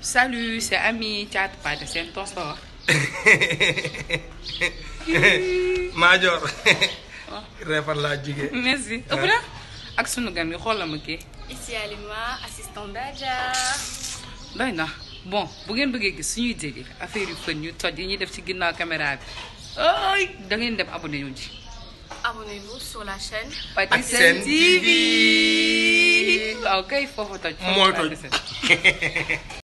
Salut, c'est Ami Thiat Pade, c'est un tosseur. Major. Refal la jigé. Merci. Après, ak sunu gan yi xoolal ma kii. Ici Alima, assistant d'Adja. doy na bon bu ngeen bëggee gis suñuy jéggi affaire yu fën yu toj yi ñuy def ci ginnaaw caméra bi ay da ngeen dem abonné yu ji. Abonnez-vous sur la chaîne Patisen TV. waaw kay foofu toj. Mooy toj.